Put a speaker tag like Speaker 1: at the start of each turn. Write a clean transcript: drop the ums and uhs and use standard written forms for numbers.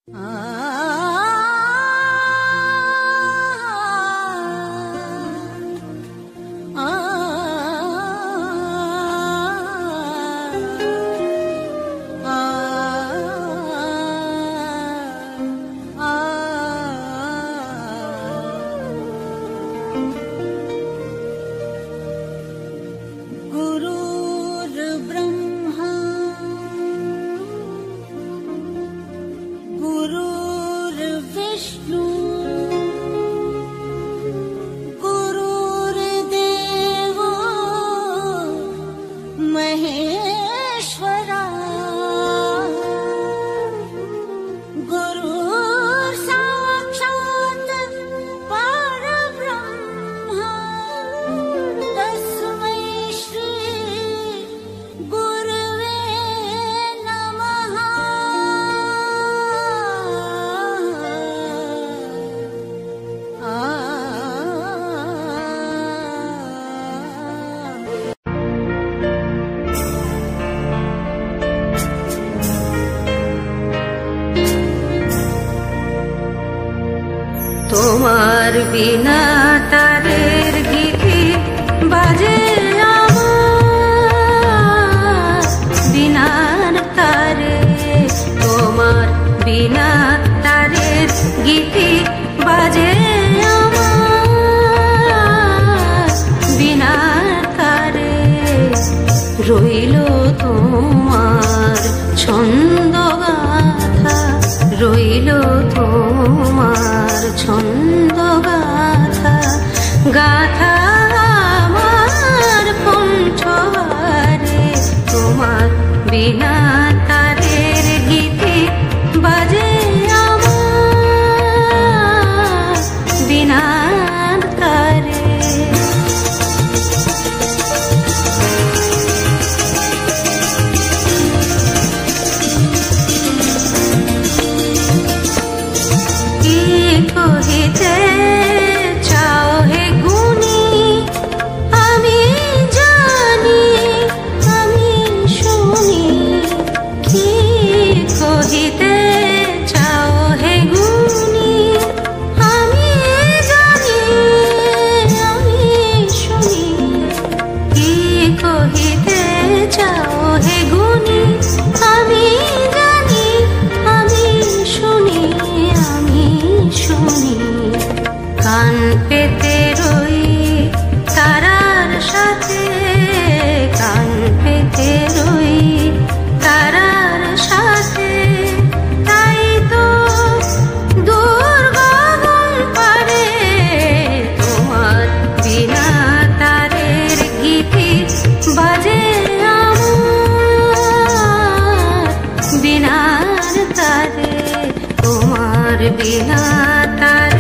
Speaker 1: তোমার বিনা তারের গীতি বাজে আমার বিনার তারে, তোমার বিনা তারের গীতি বাজে আমার বিনার তারে। রইল তোমার ছন্দ গাথা, রইল তোমার ছন্দ গাথা, গাথা আমার কণ্ঠহারে। তোমার বিনা তারের গীতি বাজে আমার বিনার তারে। কহিতে চাও হে গুণী, আমি জানি আমি শুনি। কি কহিতে চাও হে গুণী, আমি জানি আমি শুনি। কি কহিতে চাও হে গুণী, আমি জানি আমি শুনি, আমি শুনি। কান পেতে রই তারার সাথে, কান পেতে রই তারার সাথে। তাই তো দূর গগন পারে তোমার বিনা তারের গীতি বাজে আমার বিনার তারে। তোমার বিনা তারে